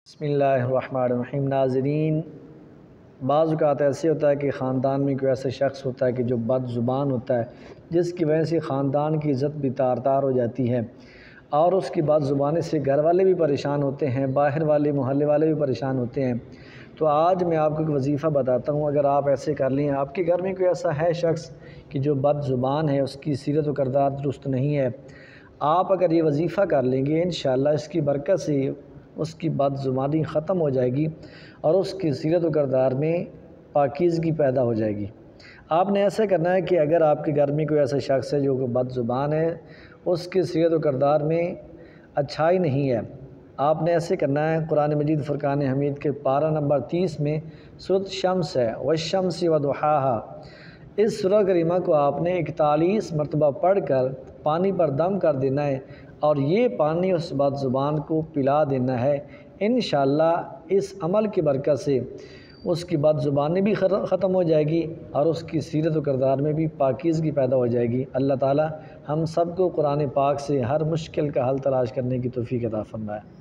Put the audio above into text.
بسم اللہ الرحمن الرحیم۔ ناظرین، بعض اوقات ایسے ہوتا ہے کہ خاندان میں کوئی ایسا شخص ہوتا ہے کہ جو بد زبان ہوتا ہے، جس کی وجہ سے خاندان کی عزت بھی تار تار ہو جاتی ہے، اور اس کی بد زبانی سے گھر والے بھی پریشان ہوتے ہیں، باہر والے محلے والے بھی پریشان ہوتے ہیں۔ تو آج میں آپ کو ایک وظیفہ بتاتا ہوں، اگر آپ ایسے کر لیں، آپ کے گھر میں کوئی ایسا ہے شخص کہ جو بد زبان ہے، اس کی سیرت و کردار درست نہیں ہے، آپ اگر یہ وظیفہ کر لیں گے، انشاءاللہ اس کی برکت سے اس کی بد زبانی ختم ہو جائے گی اور اس کی سیرت و کردار میں پاکیزگی پیدا ہو جائے گی۔ آپ نے ایسا کرنا ہے کہ اگر آپ کے گھر میں کوئی ایسا شخص ہے جو کہ بد زبان ہے، اس کی سیرت و کردار میں اچھائی نہیں ہے، آپ نے ایسے کرنا ہے۔ قرآن مجید فرقان حمید کے پارہ نمبر 30 میں سورۃ شمس ہے، والشمس وضحاہا، اس سورہ کریمہ کو آپ نے 41 مرتبہ پڑھ کر پانی پر دم کر دینا ہے اور یہ پانی اس بد زبان کو پلا دینا ہے۔ انشاءاللہ اس عمل کی برکت سے اس کی بد زبانی بھی ختم ہو جائے گی اور اس کی سیرت و کردار میں بھی پاکیزگی پیدا ہو جائے گی۔ اللہ تعالی ہم سب کو قرآن پاک سے ہر مشکل کا حل تلاش کرنے کی توفیق عطا فرمائے۔